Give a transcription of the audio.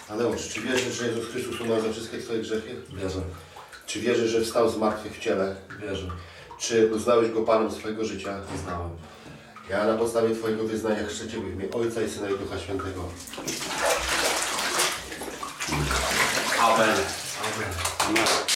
Tadeusz, czy wierzysz, że Jezus Chrystus umarł za wszystkie Twoje grzechy? Wierzę. Czy wierzysz, że wstał z martwych w ciele? Wierzę. Czy uznałeś Go Panem swojego życia? Znałem. Ja na podstawie Twojego wyznania chrzczę Cię w imię Ojca i Syna i Ducha Świętego. Amen. Amen.